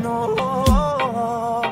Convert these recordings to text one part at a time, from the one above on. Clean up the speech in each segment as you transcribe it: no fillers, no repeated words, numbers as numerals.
no.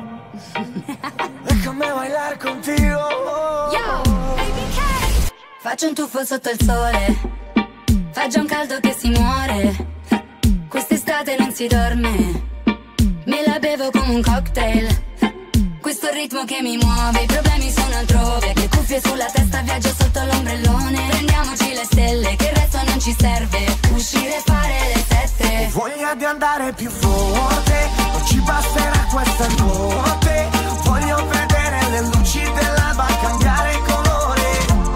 Déjame bailar contigo. Yo, baby K. Faccio un tuffo sotto il sole, fa già un caldo che si muore. Quest'estate non si dorme, me la bevo come un cocktail. Questo ritmo che mi muove, i problemi sono altrove. Che cuffie sulla testa, viaggio sotto l'ombrellone. Prendiamoci le stelle, che il resto non ci serve. Uscire e fare le 7. Ho voglia di andare più forte, non ci basterà questa notte. Voglio vedere le luci dell'alba cambiare colore.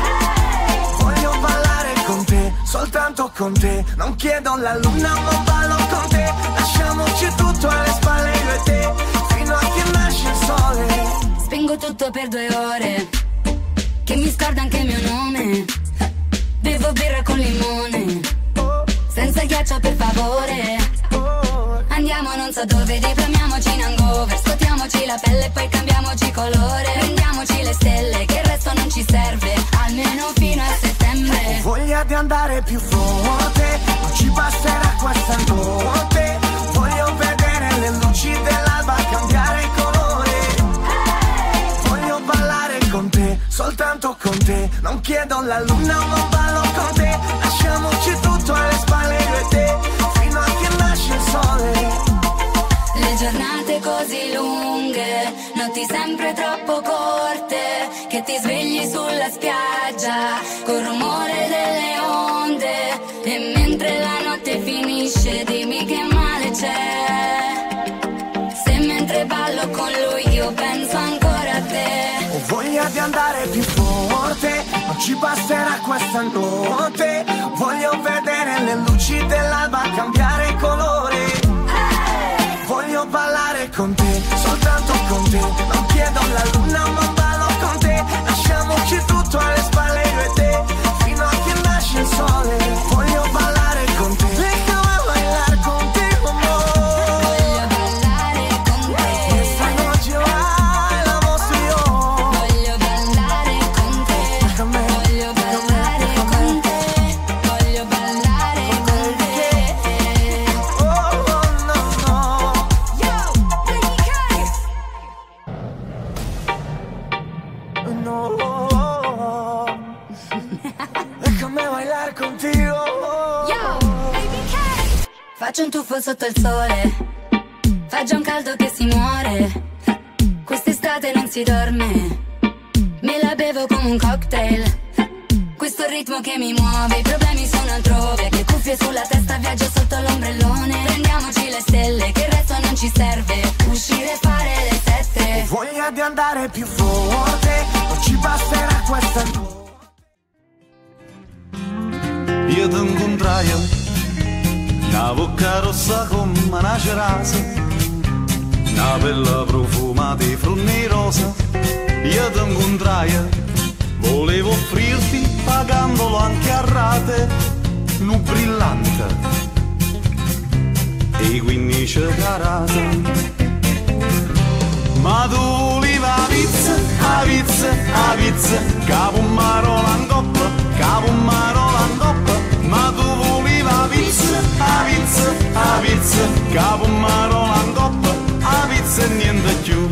Voglio ballare con te, soltanto con te. Non chiedo la luna ma ballo con te. Lasciamoci tutto alle spalle io e te, fino a che nasce il sole. Spengo tutto per 2 ore, che mi scorda anche il mio nome. Bevo birra con limone, senza ghiaccio per favore. Andiamo non so dove, diplomiamoci in hangover. Scotiamoci la pelle e poi cambiamoci colore. Prendiamoci le stelle, che il resto non ci serve, almeno fino a settembre. Ho voglia di andare più forte, non ci basterà questa notte. Voglio vedere le luci dell'alba cambiare colore. Voglio ballare con te, soltanto con te. Non chiedo la luna ma ballo con te. Lasciamoci tutto alle spalle io e te, fino a che nasce il sole. Le giornate così lunghe, notti sempre troppo corte, che ti svegli sulla spiaggia col rumore delle onde. E mentre la notte finisce dimmi che male c'è, se mentre ballo con lui io penso ancora a te. Ho voglia di andare più forte, non ci basterà questa notte. Voglio vedere le luci dell'alba cambiare colore. Voglio ballare con te, soltanto con te. Non chiedo la luna ma ballo con te. Lasciamoci tutto alle spalle io e te, fino a che nasce il sole. Voglio ballare con te. Déjame bailar contigo, amor. Voglio ballare con te. Esta noche bailamos tú y yo. Voglio ballare con te. Déjame, Voglio ballare con te. Voglio ballare con te. oh, oh, no, no. Yo, Baby K. No. Déjame bailar contigo. Yo, Baby K. Faccio un tuffo sotto il sole, fa già un caldo che si muore. Quest'estate non si dorme, me la bevo come un cocktail. Questo ritmo che mi muove, i problemi sono altrove. Che cuffie sulla testa, viaggio sotto l'ombrellone. Prendiamoci le stelle, che il resto non ci serve. Uscire e fare le 7. Ho voglia di andare più forte, non ci basterà questa notte. Io ti incontraio, una bocca rossa come una cerasa, una pelle profumata di frutta rosa. Io ti incontraio, volevo offrirti, pagandolo anche a rate, un brillante e 15 carate. Ma tu volevi a pizza, capo un marola in coppa, capo un marola in coppa. Ma tu volevi a pizza, capo un marola in coppa, a pizza e niente più.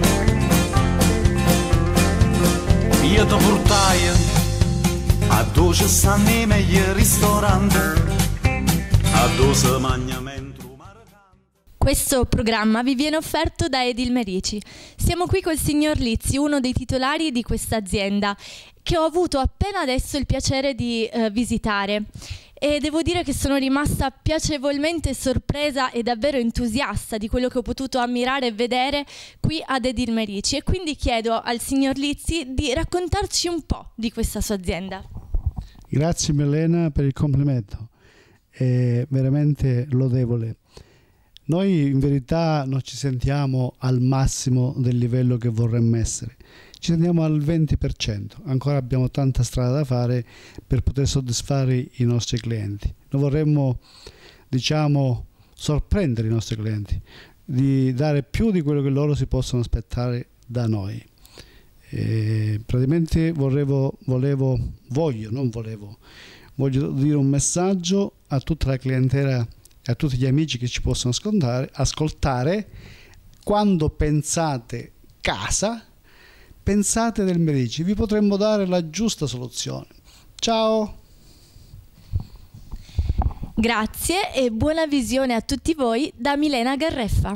Io ti portai a dove ci stanno i meglio ristoranti, a dove si mangia mentre Questo programma vi viene offerto da Edilmerici. Siamo qui col signor Lizzi, uno dei titolari di questa azienda, che ho avuto appena adesso il piacere di visitare. E devo dire che sono rimasta piacevolmente sorpresa e davvero entusiasta di quello che ho potuto ammirare e vedere qui ad Edilmerici. E quindi chiedo al signor Lizzi di raccontarci un po' di questa sua azienda. Grazie Milena per il complimento, è veramente lodevole. Noi in verità non ci sentiamo al massimo del livello che vorremmo essere, ci sentiamo al 20%, ancora abbiamo tanta strada da fare per poter soddisfare i nostri clienti. Noi vorremmo, sorprendere i nostri clienti, di dare più di quello che loro si possono aspettare da noi. Praticamente voglio dire un messaggio a tutta la clientela, a tutti gli amici che ci possono ascoltare, quando pensate casa, pensate Del Merici, vi potremmo dare la giusta soluzione. Ciao! Grazie e buona visione a tutti voi da Milena Garreffa.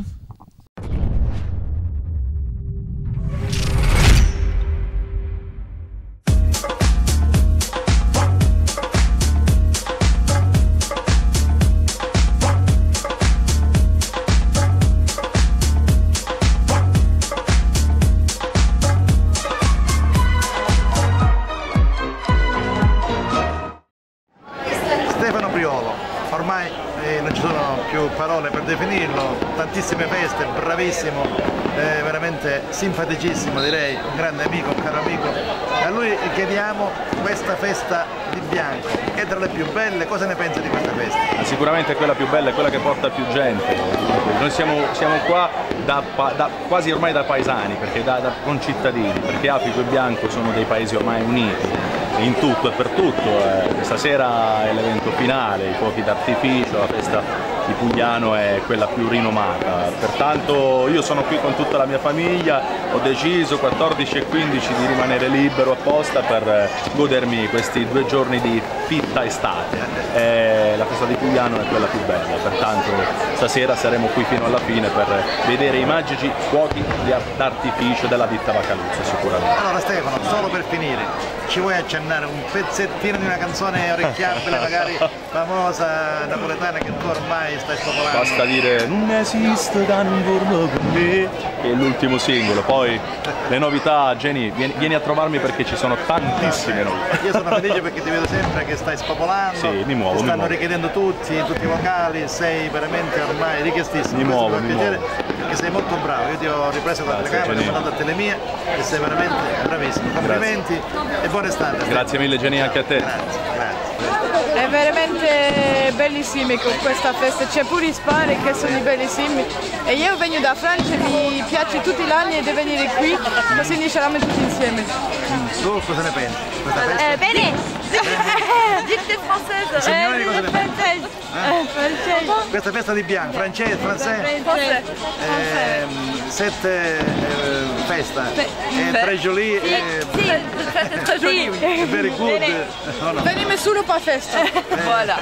Stefano Priolo, ormai non ci sono più parole per definirlo, tantissime feste, bravissimo, veramente simpaticissimo direi, un grande amico, un caro amico. A lui chiediamo questa festa di bianco, è tra le più belle, cosa ne pensa di questa festa? Sicuramente è quella più bella, è quella che porta più gente. Noi siamo qua quasi ormai da paesani, perché da concittadini, perché Apico e Bianco sono dei paesi ormai uniti. In tutto e per tutto, stasera è l'evento finale, i fuochi d'artificio, la festa di Pugliano è quella più rinomata, pertanto io sono qui con tutta la mia famiglia, ho deciso 14 e 15 di rimanere libero apposta per godermi questi 2 giorni di fitta estate. La festa di Pugliano è quella più bella, pertanto stasera saremo qui fino alla fine per vedere i magici fuochi d'artificio della ditta Vacaluzza sicuramente. Allora Stefano, solo per finire, ci vuoi accennare un pezzettino di una canzone orecchiabile, magari famosa napoletana che tu ormai stai spopolando? Basta dire non esiste da un giorno con me, che è l'ultimo singolo, poi le novità, Jenny, vieni a trovarmi perché ci sono tantissime novità. Io sono felice perché ti vedo sempre che stai spopolando, sì, mi muovo, ti stanno richiedendo tutti i vocali, sei veramente ormai richiestissimo. Mi muovo. Perché sei molto bravo, io ti ho ripreso con la telecamera, ti ho mandato a Telemia e sei veramente bravissimo. Complimenti e buona estate. Grazie mille Jenny, anche a te. Grazie. È veramente bellissimo con questa festa, c'è pure i spari che sono bellissimi e io vengo da Francia, mi piace tutti gli anni di venire qui, così iniziamo tutti insieme. Tu cosa ne pensi? Questa festa? Bene! Ditte francese! Signori, cosa ne pensi? Questa festa di bianco, francese? 7 festa, très jolie, very good. Venime solo per festa! Voilà.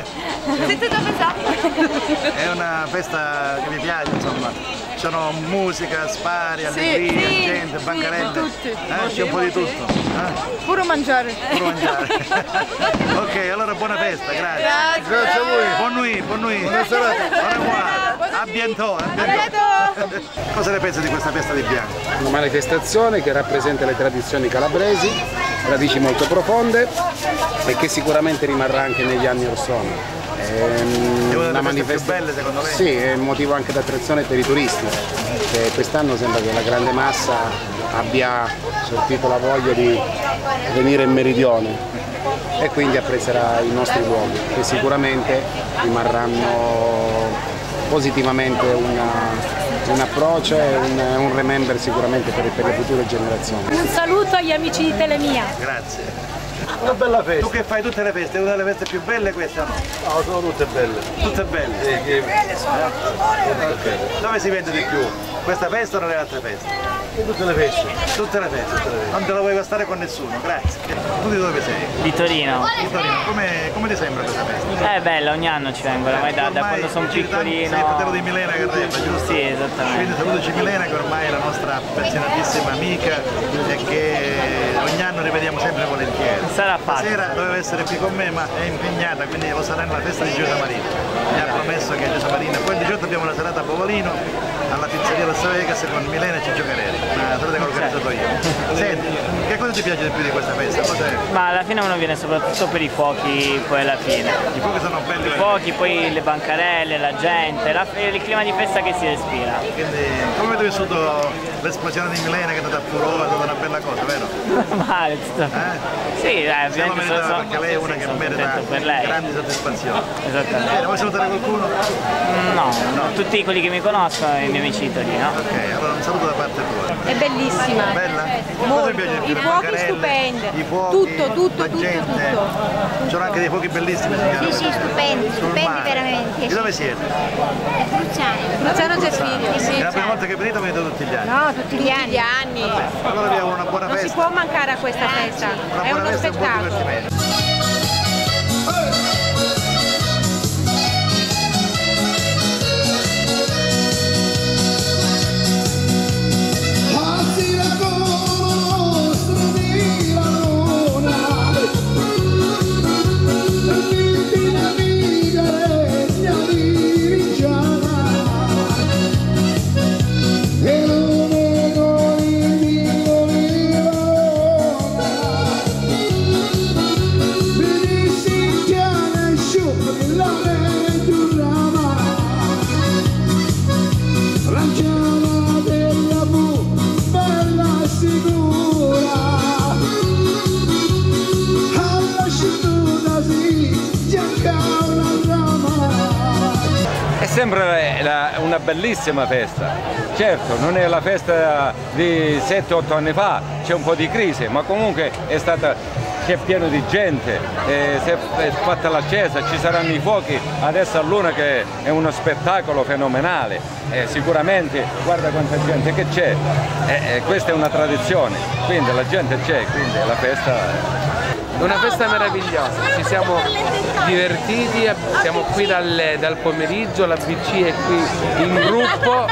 È una festa che mi piace, insomma. C'è musica, spari, allegria, gente, bancarelle. C'è un po' di tutto. Pure mangiare. Ok, allora buona festa, grazie. Grazie a voi. Buon nuit. Buona serata. Au revoir. A bientôt. Cosa ne pensi di questa festa di bianco? Una manifestazione che rappresenta le tradizioni calabresi, radici molto profonde e che sicuramente rimarrà anche negli anni or sono. È una delle feste più belle secondo me? Sì, è un motivo anche d'attrazione per i turisti. Quest'anno sembra che la grande massa abbia sortito la voglia di venire in meridione e quindi apprezzerà i nostri luoghi, che sicuramente rimarranno positivamente un approccio e un remember sicuramente per le future generazioni. Un saluto agli amici di Telemia. Grazie. Una bella festa. Tu che fai tutte le feste, è una delle feste più belle questa o no? No, sono tutte belle. Tutte belle? Sì, Dove si vende di più? Questa festa o nelle altre feste? In tutte le feste. Tutte le feste. Non te la vuoi gastare con nessuno, grazie. Tu di dove sei? Di Torino. Di Torino. Come ti sembra questa festa? È bella, ogni anno ci vengo, ormai da quando sono piccolino. Sei il fratello di Milena Garreffa, giusto? Sì, esattamente. Quindi salutaci Milena che ormai è la nostra affezionatissima amica e che ogni anno rivediamo sempre volentieri. Sarà fatto. Stasera doveva essere qui con me ma è impegnata, quindi lo sarà nella festa di Gioia Marina. Mi ha promesso che è Gioia Marina. Poi il 18 abbiamo una serata a Bovolino alla pizzeria Las Vegas con Milena e Ciccio Carelli, una serata che ho organizzato io. Senti, che cosa ti piace di più di questa festa? Ma alla fine uno viene soprattutto per i fuochi, poi alla fine. I fuochi sono belli. I fuochi, poi le bancarelle, la gente, il clima di festa che si respira. Quindi come avete vissuto l'esplosione di Milena che è andata a furore, è stata una bella cosa, vero? Male, tutto. Sì, ovviamente perché lei è una che merita grandi soddisfazioni. Esattamente. Vuoi salutare qualcuno? No, tutti quelli che mi conoscono e i miei amici italiani, no? Ok, allora un saluto da parte tua. È bellissima. Bella? Molto. Cosa ti piace di più? I fuochi stupendi. I fuochi, tutto. C'erano anche dei fuochi bellissimi. Sì, stupendi veramente. Di dove siete? Luciano Geffilio, sì. È la prima volta che venite o venite tutti gli anni? No, tutti gli anni. Vabbè, allora vi auguro una buona Non festa. si può mancare a questa festa, è Buona uno festa e buon spettacolo. divertimento. È sempre una bellissima festa, certo non è la festa di 7-8 anni fa, c'è un po' di crisi, ma comunque c'è pieno di gente, si è fatta la chiesa, ci saranno i fuochi adesso a luna che è uno spettacolo fenomenale, sicuramente guarda quanta gente che c'è, questa è una tradizione, quindi la gente c'è, quindi la festa... Una festa meravigliosa, ci siamo divertiti, siamo qui dal pomeriggio, la BC è qui in gruppo,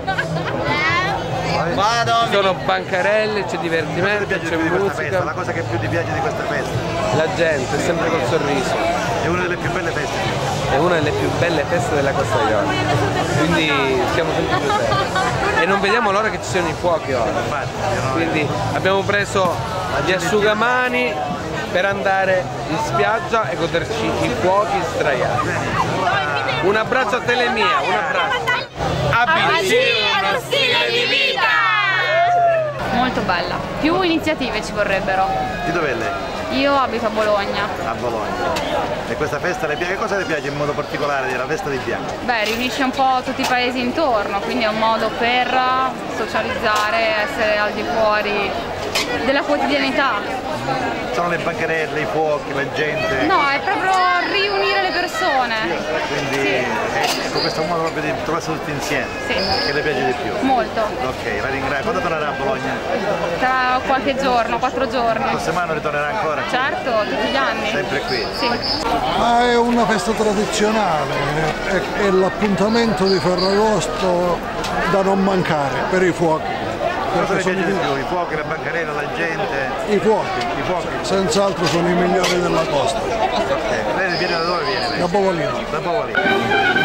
ci sono bancarelle, c'è divertimento, c'è musica. La cosa che più ti piace di questa festa? La gente, sempre col sorriso. È una delle più belle feste. È una delle più belle feste della Costa Ionica, quindi siamo sempre presenti. E non vediamo l'ora che ci siano i fuochi ora. Quindi abbiamo preso gli asciugamani per andare in spiaggia e goderci i fuochi sdraiati. Un abbraccio a Telemia, un abbraccio. ABC è uno stile di vita! Molto bella, più iniziative ci vorrebbero. Di dove è lei? Io abito a Bologna. A Bologna. E questa festa le piace? Che cosa le piace in modo particolare della festa di Bianco? Beh, riunisce un po' tutti i paesi intorno, quindi è un modo per socializzare, essere al di fuori della quotidianità. Sono le bancarelle, i fuochi, la gente? No, è proprio riunire le persone. Quindi ecco, questo è un modo proprio di trovarsi tutti insieme. Sì. Che le piace di più? Molto. Ok, la ringrazio. Quando tornerà a Bologna? Tra qualche giorno, 4 giorni. La prossima anno ritornerà ancora? Certo, tutti gli anni. Sempre qui? Sì. Ma è una festa tradizionale, è l'appuntamento di Ferragosto da non mancare per i fuochi. Cosa le piace di più? I fuochi, la bancarella, la gente? I fuochi. I fuochi? Senz'altro sono i migliori della costa. Ok, lei viene da dove viene? Da Bovolino. Da Bovolino.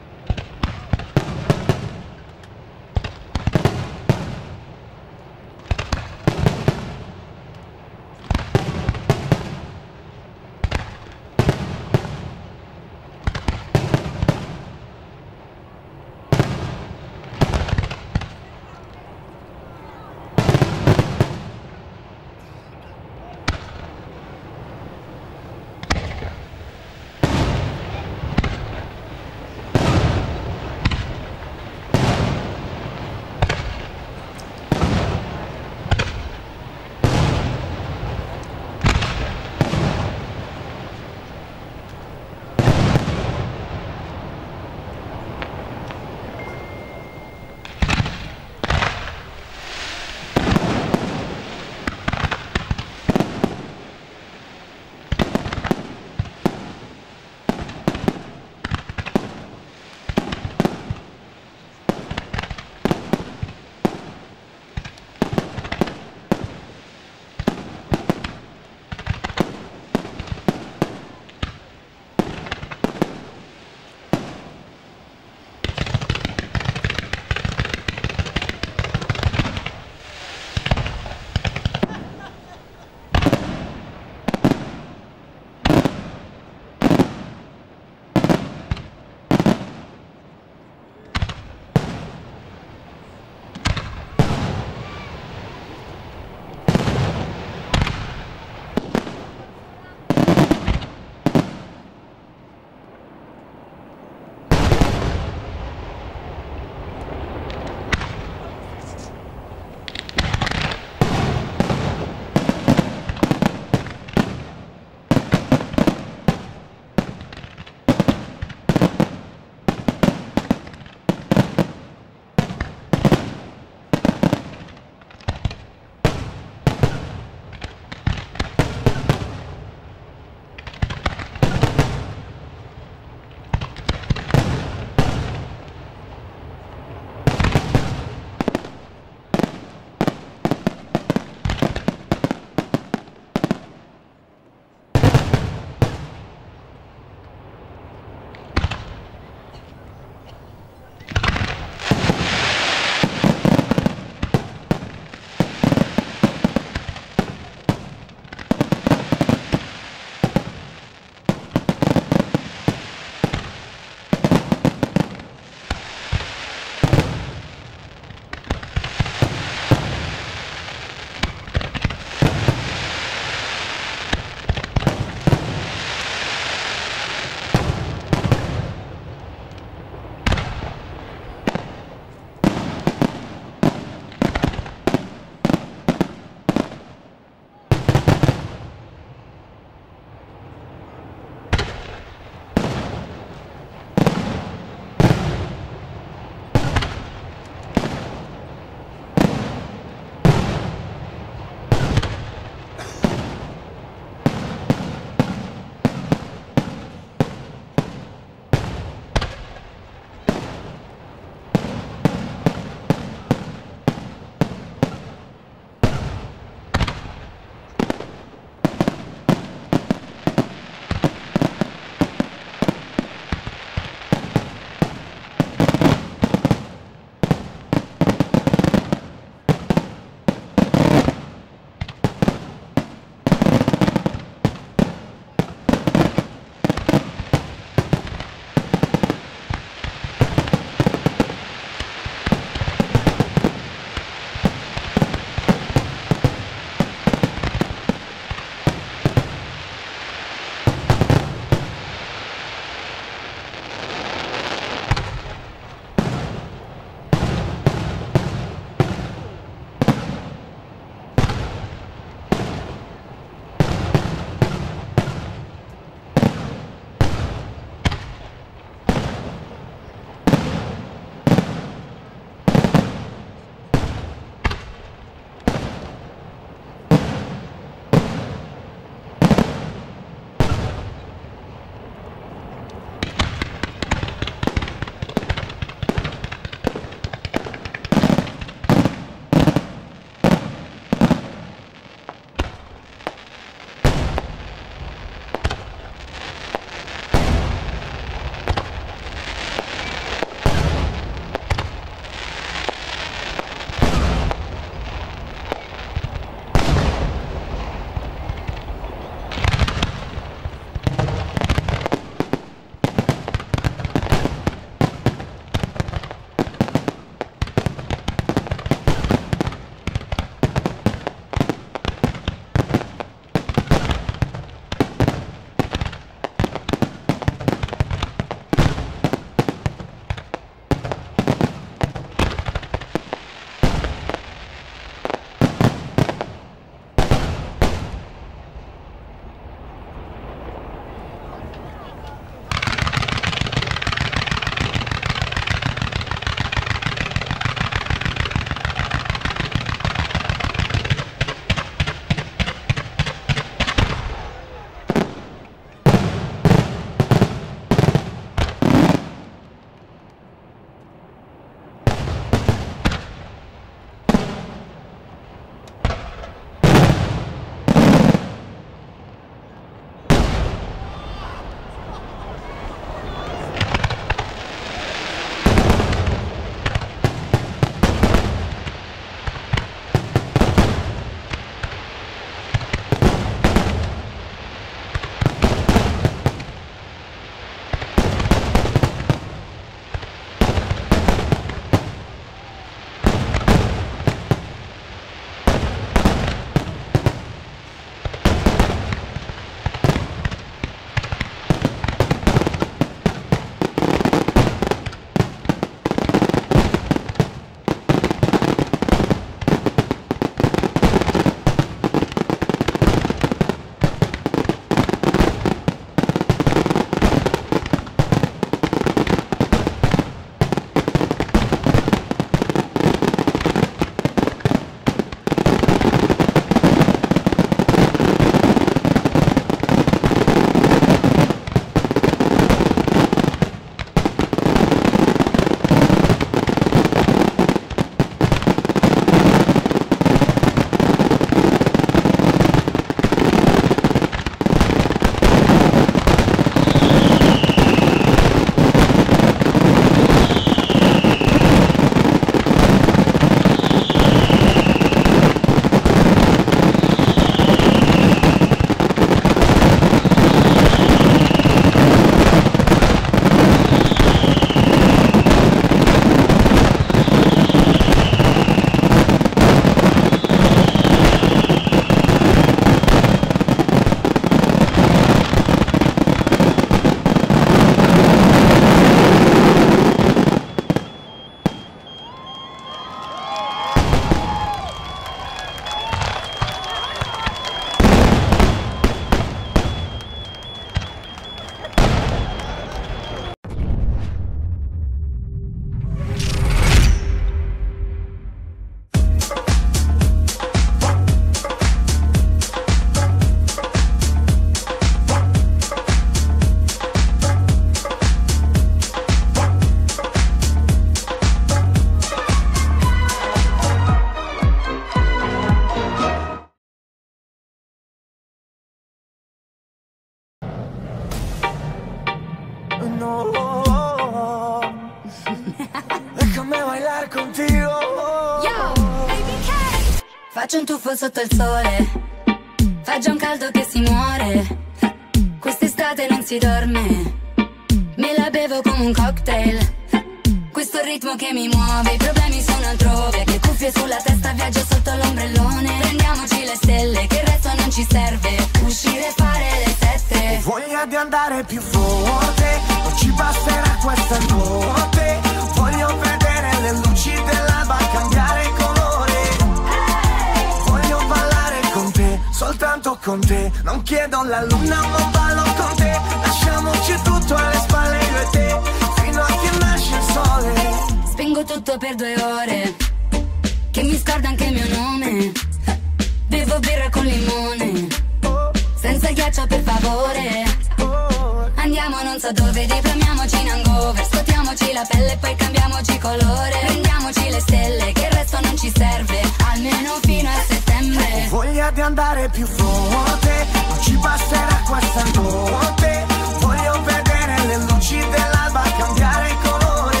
Faccio un tuffo sotto il sole, fa già un caldo che si muore. Quest'estate non si dorme, me la bevo come un cocktail. Questo ritmo che mi muove, i problemi sono altrove. Che cuffie sulla testa, viaggio sotto l'ombrellone. Prendiamoci le stelle, che il resto non ci serve. Uscire e fare le 7. Ho voglia di andare più forte, non ci basterà questa notte. Voglio vedere le luci dell'alba cambiare colore. Voglio ballare con te, soltanto con te. Non chiedo la luna ma ballo con te. Lasciamoci tutto alle spalle io e te, fino a che nasce il sole. Spengo tutto per 2 ore, che mi scorda anche il mio nome. Bevo birra con limone, senza ghiaccio per favore. Andiamo non so dove, diplomiamoci in hangover. Scuotiamoci la pelle e poi cambiamoci colore. Prendiamoci le stelle, che il resto non ci serve, almeno fino a settembre. Ho voglia di andare più forte, non ci basterà questa notte. Voglio vedere le luci dell'alba cambiare colore.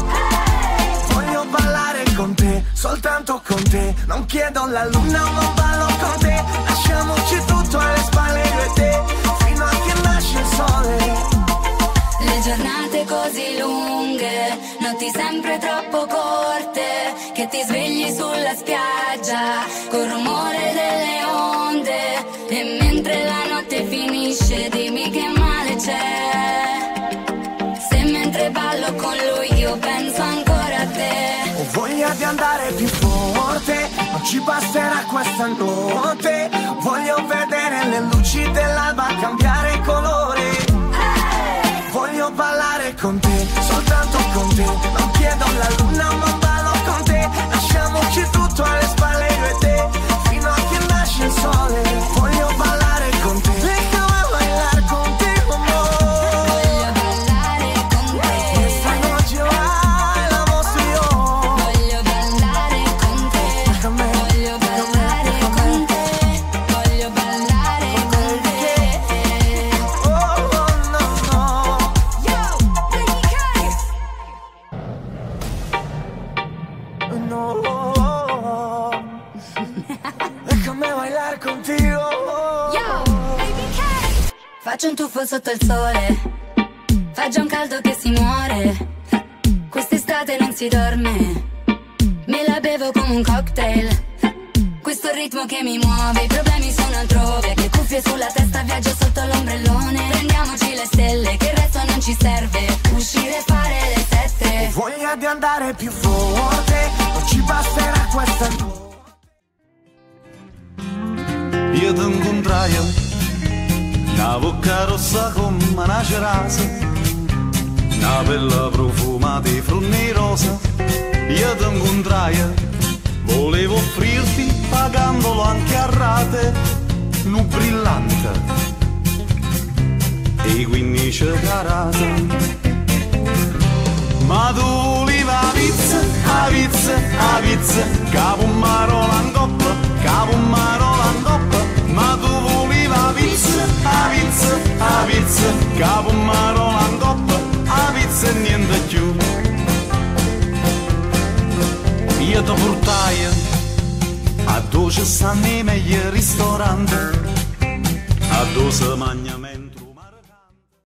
Voglio ballare con te, soltanto con te. Non chiedo la luna ma ballo con te. Lasciamoci tutto alle spalle io e te, fino a che nasce il sole. Le giornate così lunghe, notti sempre troppo corte, che ti svegli sulla spiaggia col rumore delle onde. E mentre la notte finisce dimmi che male c'è, se mentre ballo con lui io penso ancora a te. Ho voglia di andare più forte, non ci basterà questa notte. Voglio vedere le luci dell'alba cambiare colore. Voglio ballare con te, soltanto con te. Non chiedo la luna ma ballo con te. Lasciamoci tutto alle spalle io e te, fino a che nasce il sole. Voglio ballare con te, déjame bailar contigo, amor. Voglio ballare con te, questa noche bailamos tú y yo. voglio ballare con te, voglio ballare con te, voglio ballare con te. Oh, oh, no, no. No, déjame bailar contigo. Faccio un tuffo sotto il sole, fa già un caldo che si muore. Quest'estate non si dorme, me la bevo come un cocktail. Questo ritmo che mi muove, i problemi sono altrove. Che cuffie sulla testa, viaggio sotto l'ombrellone. Prendiamoci le stelle, che il resto non ci serve. Uscire e fare le 7. Ho voglia di andare più forte, non ci basterà questa notte. Io ti incontraio, una bocca rossa come una cerasa, una pelle profumata di frutta rosa. Io ti incontraio, volevo offrirti, pagandolo anche a rate, un brillante e 15 carate. Ma tu li va a pizza, capo un marola in coppa, capo un marola in coppa. Ma tu volevi pizza, capo un marola in coppa, a pizza e niente più. Io ti portai a dove stanno i migliori ristoranti, a dove si mangia